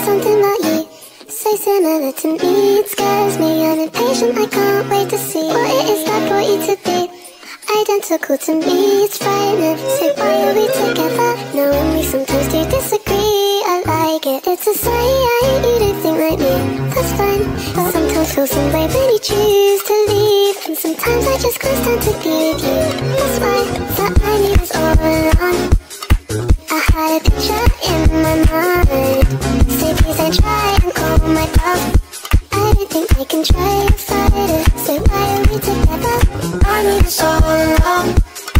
something about you so similar to me. It scares me, I'm impatient, I can't wait to see what it is that brought you to be identical to me. It's frightening, so why are we together? Knowing we sometimes do disagree, I like it. It's a sign you don't think like me, that's fine. But sometimes feel some way when you choose to leave, and sometimes I just can't stand to be with you. That's why that I need is all along. I had a picture in my mind, say please don't try and call my bluff. I don't think I can try to fight it, so why are we together? I need this all along.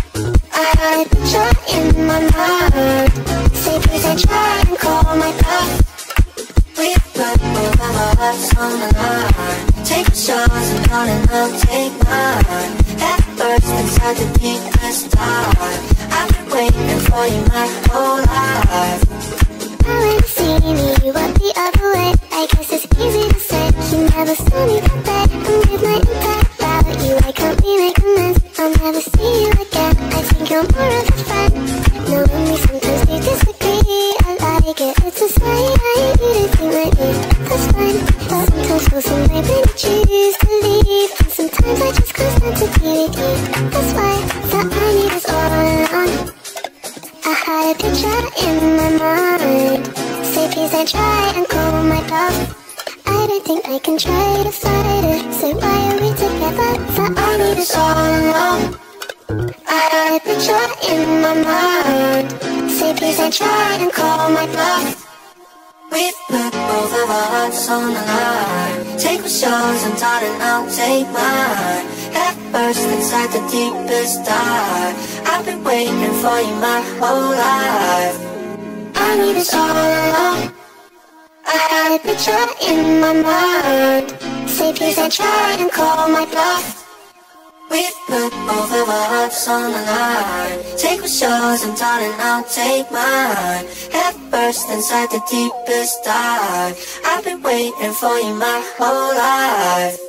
I had a picture in my mind, say please don't try and call my bluff. We've put both of our hearts on the line. Take yours and I'll take mine. Head first inside the deepest dive. I've been waiting for you my whole life. Now when you see me, you walk the other way. I guess it's easy to say, you never saw me that bad. I'm with my impact about you, I can't remake amends. I'll never see you again, I think you're more of a friend. Knowing we sometimes do disagree, I like it. It's a sign you don't think like me, that's fine. But sometimes feel some way when you choose to leave, and sometimes I just can't stand to be with you. That's why that I need is all along. I had a picture in my mind, say please don't try and call my bluff. I don't think I can try to fight it, so why are we together? That I need is all along. I had a picture in my mind, say please don't try and call my bluff. We've put both of our hearts on the line. Take what's yours and I'll take mine. Head first inside the deepest dive. I've been waiting for you my whole life. I need this all along. I had a picture in my mind, say please don't try and call my bluff. We've put both of our hearts on the line. Take what's yours and I'll take mine. Head first inside the deepest dive. I've been waiting for you my whole life.